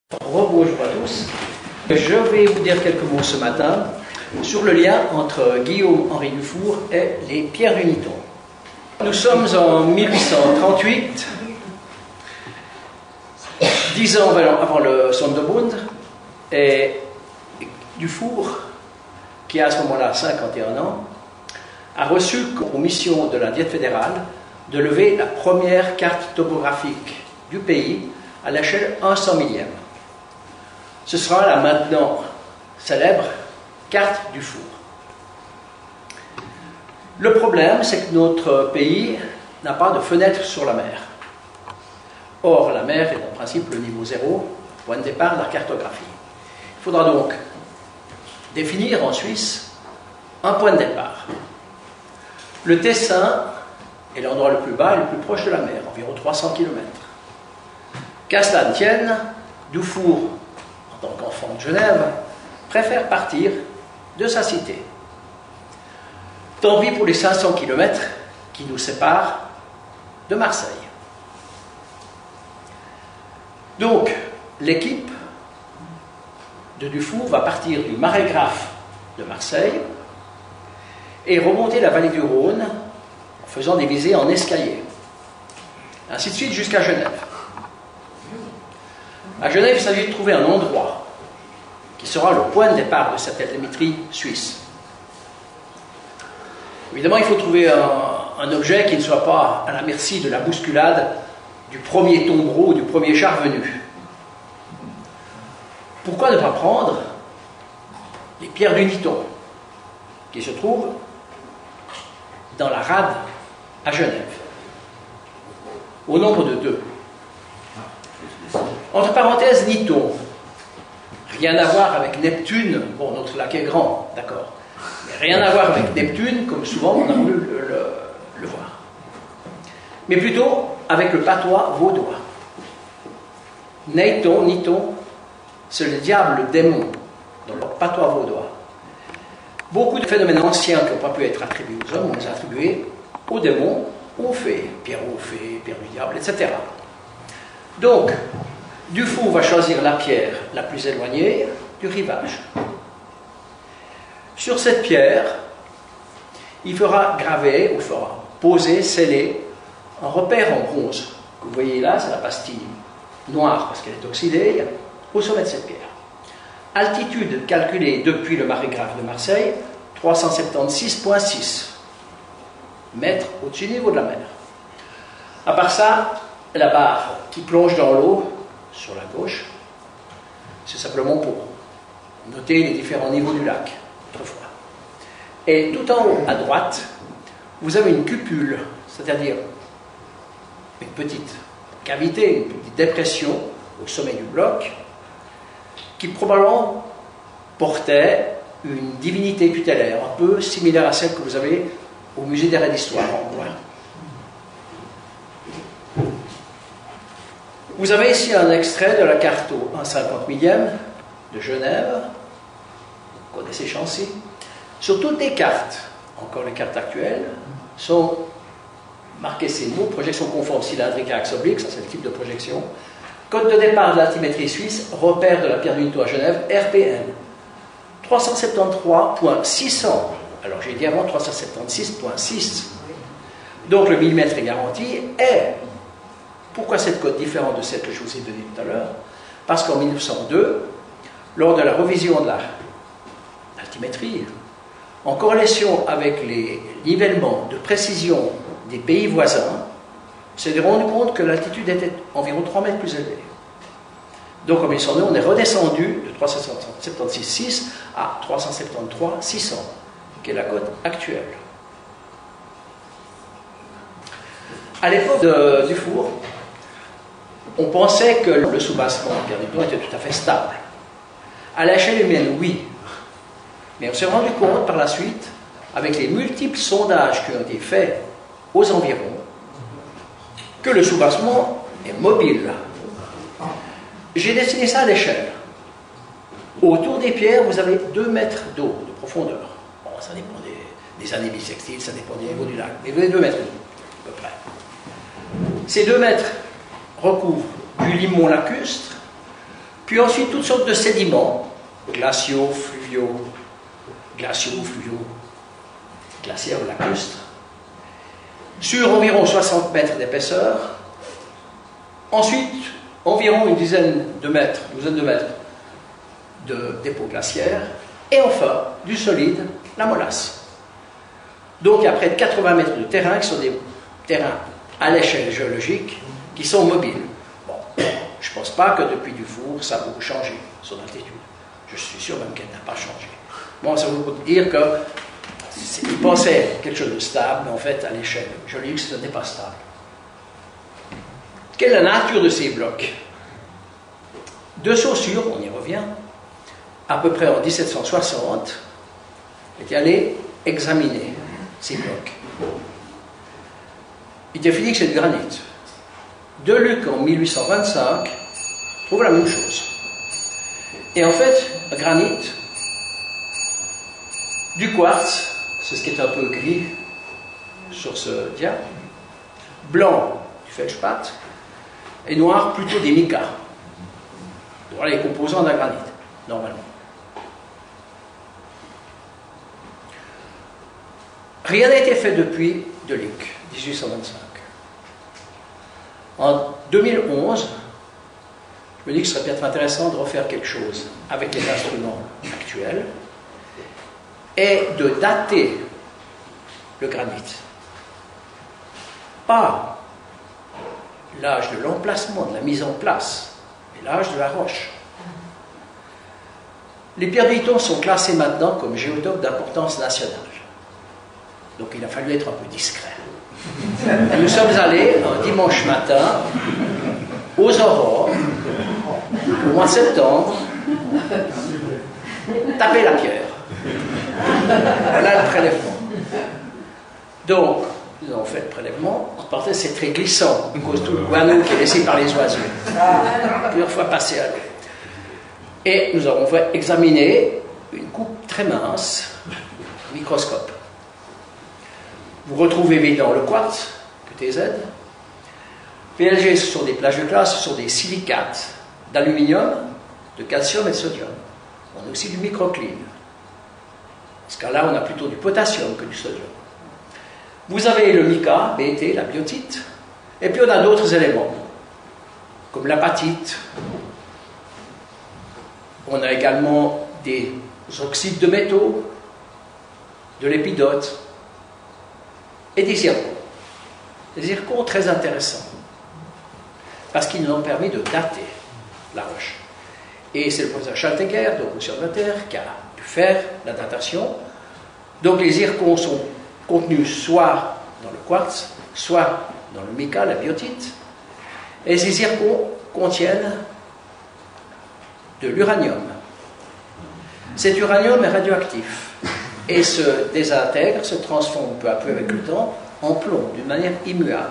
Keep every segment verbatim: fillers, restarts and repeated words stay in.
Rebonjour à tous. Je vais vous dire quelques mots ce matin sur le lien entre Guillaume-Henri Dufour et les pierres du Niton. Nous sommes en mille huit cent trente-huit, dix ans avant le Sonderbund, et Dufour, qui a à ce moment-là cinquante et un ans, a reçu pour mission de la Diète fédérale de lever la première carte topographique du pays à l'échelle un cent millième. Ce sera la maintenant célèbre carte Dufour. Le problème, c'est que notre pays n'a pas de fenêtre sur la mer. Or, la mer est en principe le niveau zéro, point de départ de la cartographie. Il faudra donc définir en Suisse un point de départ. Le Tessin est l'endroit le plus bas et le plus proche de la mer, environ trois cents kilomètres. Qu'à cela ne tienne, Dufour, en tant qu'enfant de Genève, préfère partir de sa cité. Tant pis pour les cinq cents kilomètres qui nous séparent de Marseille. Donc, l'équipe de Dufour va partir du Marégraphe de Marseille et remonter la vallée du Rhône en faisant des visées en escalier. Ainsi de suite jusqu'à Genève. À Genève, il s'agit de trouver un endroit qui sera le point de départ de cette altimétrie suisse. Évidemment, il faut trouver un, un objet qui ne soit pas à la merci de la bousculade du premier tombereau ou du premier char venu. Pourquoi ne pas prendre les pierres du Niton, qui se trouvent dans la rade à Genève, au nombre de deux. Entre parenthèses, Niton, rien à voir avec Neptune, bon, notre lac est grand, d'accord, mais rien à voir avec Neptune, comme souvent on a voulu le, le, le voir, mais plutôt avec le patois vaudois. Neiton, Niton, c'est le diable, le démon, dans le patois vaudois. Beaucoup de phénomènes anciens qui n'ont pas pu être attribués aux hommes, on les a attribués aux démons, aux fées, pierre aux fées, pierre du diable, et cetera. Donc, Dufour va choisir la pierre la plus éloignée du rivage. Sur cette pierre, il fera graver, ou fera poser, sceller, un repère en bronze. Que vous voyez là, c'est la pastille noire parce qu'elle est oxydée, au sommet de cette pierre. Altitude calculée depuis le Marégraphe de Marseille, trois cent soixante-seize virgule six mètres au-dessus du niveau de la mer. À part ça, la barre qui plonge dans l'eau, sur la gauche, c'est simplement pour noter les différents niveaux du lac, autrefois. Et tout en haut, à droite, vous avez une cupule, c'est-à-dire une petite cavité, une petite dépression au sommet du bloc, qui probablement portait une divinité tutélaire, un peu similaire à celle que vous avez au musée d'art et d'histoire en bois. Vous avez ici un extrait de la carte au un cinquante millième de Genève. Vous connaissez Chancy. Sur toutes les cartes, encore les cartes actuelles, sont marqués ces mots: projection conforme cylindrique à axe oblique, ça c'est le type de projection. Code de départ de l'altimétrie suisse, repère de la pierre du Niton à Genève, R P N. trois cent soixante-treize virgule six cents. Alors j'ai dit avant trois cent soixante-seize virgule six. Donc le millimètre est garanti. Et pourquoi cette cote différente de celle que je vous ai donnée tout à l'heure? Parce qu'en mille neuf cent deux, lors de la revision de l'altimétrie, en corrélation avec les nivellements de précision des pays voisins, on s'est rendu compte que l'altitude était environ trois mètres plus élevée. Donc en mille neuf cent deux, on est redescendu de trois cent soixante-seize virgule six à trois cent soixante-treize virgule six cents, qui est la cote actuelle. À l'époque de Dufour, on pensait que le soubassement de pierre du Niton était tout à fait stable. À l'échelle humaine, oui. Mais on s'est rendu compte par la suite, avec les multiples sondages qui ont été faits aux environs, que le soubassement est mobile. J'ai dessiné ça à l'échelle. Autour des pierres, vous avez deux mètres d'eau de profondeur. Bon, ça dépend des, des années bissextiles, ça dépend du niveau du lac, mais vous avez deux mètres d'eau, à peu près. Ces deux mètres recouvrent du limon lacustre, Puis ensuite, toutes sortes de sédiments, glaciaux, fluviaux, glaciaux, fluviaux, glaciaires ou lacustres, sur environ soixante mètres d'épaisseur. Ensuite, environ une dizaine de mètres, une douzaine de mètres de dépôts glaciaires. Et enfin, du solide, la molasse. Donc, il y a près de quatre-vingts mètres de terrain qui sont des terrains à l'échelle géologique qui sont mobiles. Bon, je ne pense pas que depuis Dufour, ça a beaucoup changé, son altitude. Je suis sûr même qu'elle n'a pas changé. Bon, ça veut dire qu'il pensait quelque chose de stable, mais en fait, à l'échelle géologique, ce n'est pas stable. Quelle est la nature de ces blocs? De Saussure, on y revient, à peu près en mille sept cent soixante, est allé examiner ces blocs. Il définit que c'est du granit. Deluc, en mille huit cent vingt-cinq, trouve la même chose. Et en fait, un granit, du quartz, c'est ce qui est un peu gris sur ce diagramme, blanc, du feldspath, et noir, plutôt des micas. Voilà les composants d'un granit, normalement. Rien n'a été fait depuis Deluc, mille huit cent vingt-cinq. En deux mille onze, je me dis que ce serait peut-être intéressant de refaire quelque chose avec les instruments actuels et de dater le granit. Pas l'âge de l'emplacement, de la mise en place, mais l'âge de la roche. Les pierres d'Iton sont classées maintenant comme géotopes d'importance nationale. Donc il a fallu être un peu discret. Et nous sommes allés un dimanche matin aux aurores, au mois de septembre, taper la pierre. Voilà le prélèvement. Donc, nous avons fait le prélèvement. En partant, c'est très glissant, à cause de tout le guano qui est laissé par les oiseaux. Plusieurs fois passé à l'eau. Et nous avons fait examiner une coupe très mince, microscope. Vous retrouvez évidemment le quartz, Q T Z. P L G, ce sont des plages de glace, ce sont des silicates d'aluminium, de calcium et de sodium. On a aussi du microcline. Dans ce cas-là, on a plutôt du potassium que du sodium. Vous avez le mica, B T, la biotite, et puis on a d'autres éléments, comme l'apatite. On a également des oxydes de métaux, de l'épidote, et des zircons. Des zircons très intéressants, parce qu'ils nous ont permis de dater la roche. Et c'est le professeur Schaltegger, donc conservateur, qui a pu faire la datation. Donc les zircons sont contenus soit dans le quartz, soit dans le mica, la biotite. Et ces zircons contiennent de l'uranium. Cet uranium est radioactif et se désintègre, se transforme peu à peu avec le temps en plomb, d'une manière immuable.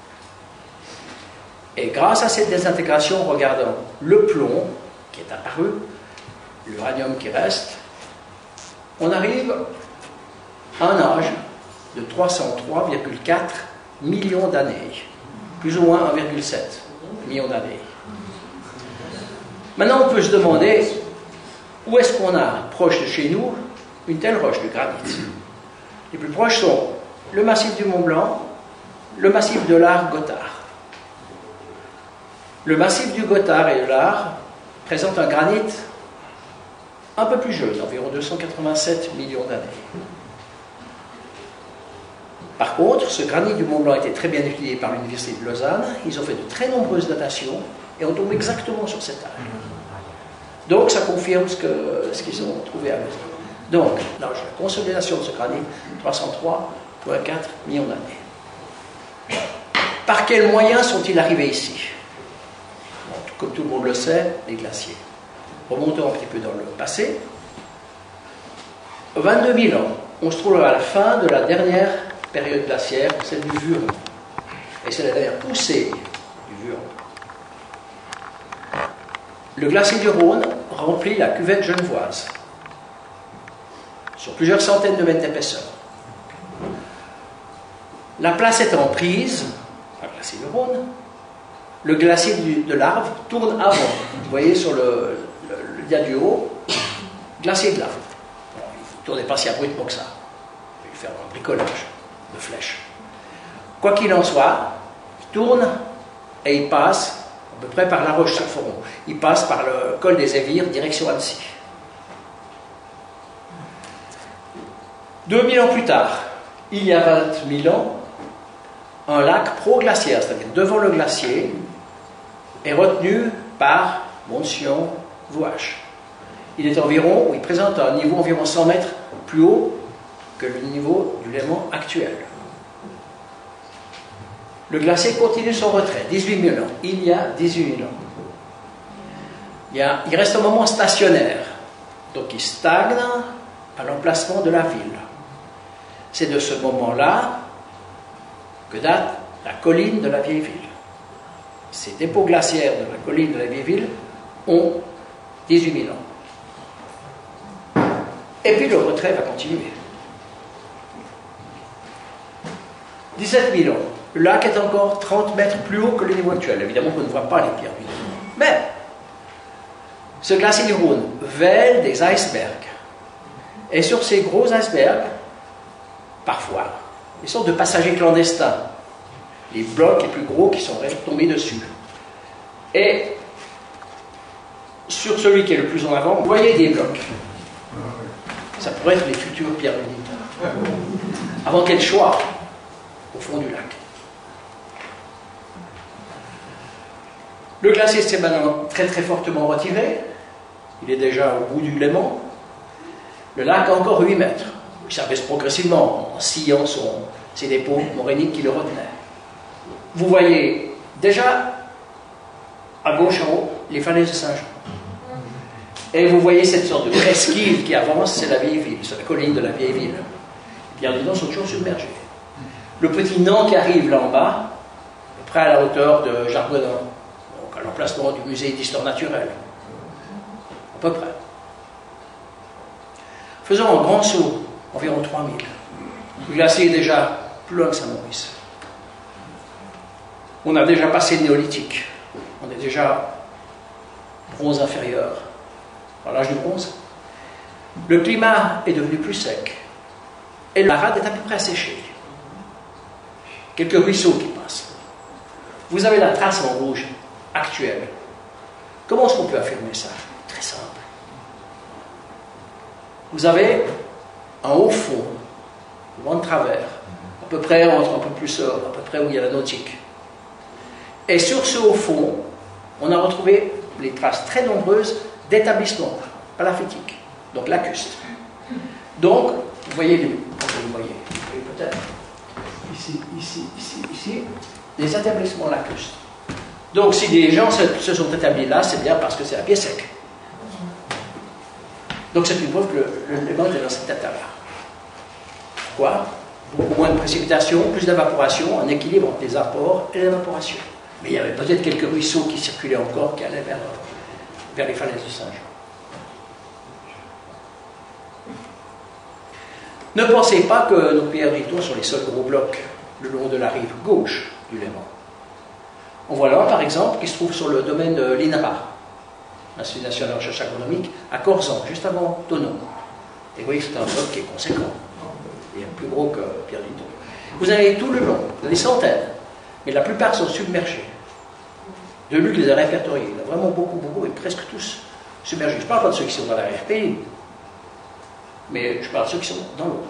Et grâce à cette désintégration, regardant le plomb qui est apparu, l'uranium qui reste, on arrive à un âge de trois cent trois virgule quatre millions d'années, plus ou moins un virgule sept million d'années. Maintenant, on peut se demander où est-ce qu'on a, proche de chez nous, une telle roche de granit. Les plus proches sont le massif du Mont Blanc, le massif de l'Ars-Gothard. Le massif du Gothard et de l'Ars présente un granit un peu plus jeune, environ deux cent quatre-vingt-sept millions d'années. Par contre, ce granit du Mont Blanc a été très bien étudié par l'Université de Lausanne. Ils ont fait de très nombreuses datations et on tombe exactement sur cet âge. Donc, ça confirme ce que, ce qu'ils ont trouvé à Lausanne. Donc, l'âge de la consolidation de ce granit, trois cent trois virgule quatre millions d'années. Par quels moyens sont-ils arrivés ici? Bon, comme tout le monde le sait, les glaciers. Remontons un petit peu dans le passé. vingt-deux mille ans, on se trouve à la fin de la dernière période glaciaire, celle du Vuron. Et c'est la dernière poussée du Vuron. Le glacier du Rhône remplit la cuvette genevoise sur plusieurs centaines de mètres d'épaisseur. La place étant prise par le glacier du Rhône, le glacier du, de l'Arve tourne avant. Vous voyez sur le, le, le dia du haut, glacier de l'Arve. Bon, il ne tournait pas si abruptement que ça. Il va faire un bricolage de flèches. Quoi qu'il en soit, il tourne et il passe à peu près par la Roche-sur-Foron. Il passe par le col des Évires, direction Annecy. deux mille ans plus tard, il y a vingt mille ans, un lac proglaciaire, c'est-à-dire devant le glacier, est retenu par Mont-Sion-Vouache. Il est environ, il présente un niveau environ cent mètres plus haut que le niveau du Léman actuel. Le glacier continue son retrait, dix-huit mille ans. Il y a dix-huit mille ans. Il, y a, il reste un moment stationnaire, donc il stagne à l'emplacement de la ville. C'est de ce moment-là que date la colline de la vieille ville. Ces dépôts glaciaires de la colline de la vieille ville ont dix-huit mille ans. Et puis le retrait va continuer. dix-sept mille ans. Le lac est encore trente mètres plus haut que le niveau actuel. Évidemment, on ne voit pas les pierres. Mais ce glacier du Rhône vèle des icebergs. Et sur ces gros icebergs, parfois, des sortes de passagers clandestins, les blocs les plus gros qui sont tombés dessus. Et sur celui qui est le plus en avant, vous voyez des blocs. Ça pourrait être les futures pierres lunaires. Avant qu'elles soient au fond du lac. Le glacier s'est maintenant très très fortement retiré. Il est déjà au bout du Léman. Le lac a encore huit mètres. Il s'abaisse progressivement en sciant son, ses dépôts morainiques qui le retenaient. Vous voyez déjà à gauche en haut les falaises de Saint-Jean. Et vous voyez cette sorte de presqu'île qui avance, c'est la vieille ville, c'est la colline de la vieille ville. Les pierres dedans sont toujours submergées. Le petit Nant qui arrive là en bas, à peu près à la hauteur de Jargonin, donc à l'emplacement du musée d'histoire naturelle. À peu près. Faisons un grand saut, environ trois mille. Le glacier est déjà plus loin que Saint-Maurice. On a déjà passé le néolithique. On est déjà bronze inférieur. À l'âge du bronze. Le climat est devenu plus sec. Et la rade est à peu près asséchée. Quelques ruisseaux qui passent. Vous avez la trace en rouge actuelle. Comment est-ce qu'on peut affirmer ça? Très simple. Vous avez un haut fond, le vent de travers, à peu près entre un peu plus à peu près où il y a la nautique. Et sur ce haut fond, on a retrouvé les traces très nombreuses d'établissements palafétiques, donc lacustres. Donc, vous voyez, les, vous voyez, peut-être ici, ici, ici, ici, des établissements lacustres. Donc, si des gens se, se sont établis là, c'est bien parce que c'est à pied sec. Donc, c'est une preuve que le, le Léman est dans cet état-là. Pourquoi? Beaucoup moins de précipitations, plus d'évaporation, un équilibre entre les apports et l'évaporation. Mais il y avait peut-être quelques ruisseaux qui circulaient encore, qui allaient vers, vers les falaises de Saint-Jean. Ne pensez pas que nos pierres d'Iton sont les seuls gros blocs le long de la rive gauche du Léman. On voit là, par exemple, qui se trouve sur le domaine de l'I N R A, l'Institut national de recherche agronomique, à Corzan, juste avant Thonon. Et vous voyez que c'est un bloc qui est conséquent. Il est plus gros que Pierre d'Iton. Vous avez tout le long, vous avez des centaines, mais la plupart sont submergés. De Luc les a répertoriés. Il y en a vraiment beaucoup, beaucoup, et presque tous submergés. Je ne parle pas de ceux qui sont dans l'arrière-pays, mais je parle de ceux qui sont dans l'eau.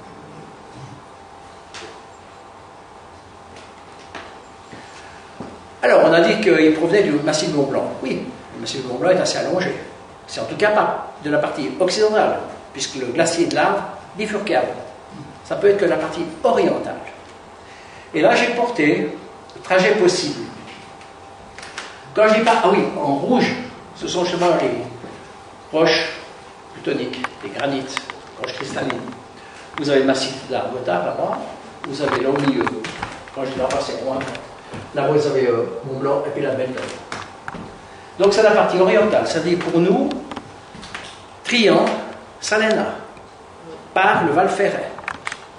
Alors, on a dit qu'il provenait du massif du Mont-Blanc. Oui, le massif du Mont-Blanc est assez allongé. C'est en tout cas pas de la partie occidentale, puisque le glacier de l'Arve bifurquait avant. Ça peut être que la partie orientale. Et là, j'ai porté le trajet possible. Quand je dis pas, ah oui, en rouge, ce sont justement les roches plutoniques, les granites, roches cristallines. Vous avez le massif de la Retard là-bas, vous avez là au milieu. Quand je dis là-bas, c'est loin. Là, vous avez euh, Mont-Blanc et puis la Belle. Donc, c'est la partie orientale. C'est-à-dire pour nous, Trian, Salena, par le Val Ferret.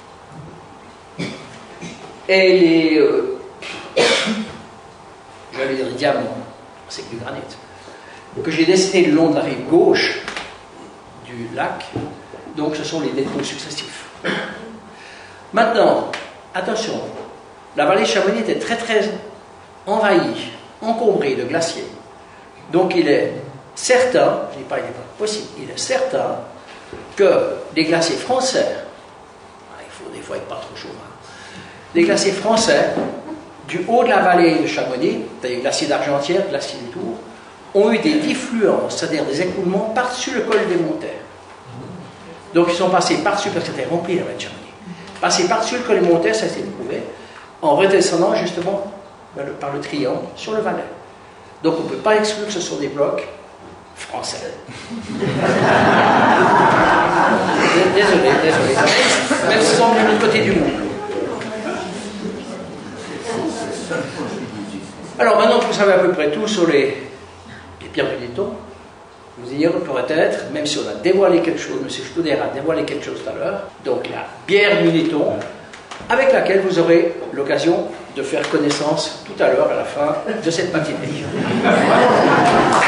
Et les, euh, je j'allais dire des diamants, c'est que du granit, que j'ai dessiné le long de la rive gauche du lac. Donc ce sont les dépôts successifs. Maintenant, attention, la vallée de Chamonix était très très envahie, encombrée de glaciers. Donc il est certain, je ne dis pas il n'est pas possible, il est certain que les glaciers français, il faut des fois être pas trop chaud, hein, les glaciers français, du haut de la vallée de Chamonix, c'est-à-dire glaciers d'Argentière, glaciers du Tour, ont eu des diffluences, c'est-à-dire des écoulements par-dessus le col des Montères. Donc ils sont passés par-dessus, parce que c'était rempli la vallée de Chamonix, passés par-dessus le col des Montères, ça a été prouvé, en redescendant justement par le, par le triangle sur le Valais. Donc on ne peut pas exclure que ce sont des blocs français. Désolé, désolé. Même s'ils sont venus de l'autre côté du monde. Alors maintenant que vous savez à peu près tout sur les, les pierres du Neton, vous ignorez peut-être, même si on a dévoilé quelque chose, M. Studer a dévoilé quelque chose tout à l'heure, donc la bière du Neton, avec laquelle vous aurez l'occasion de faire connaissance tout à l'heure à la fin de cette matinée.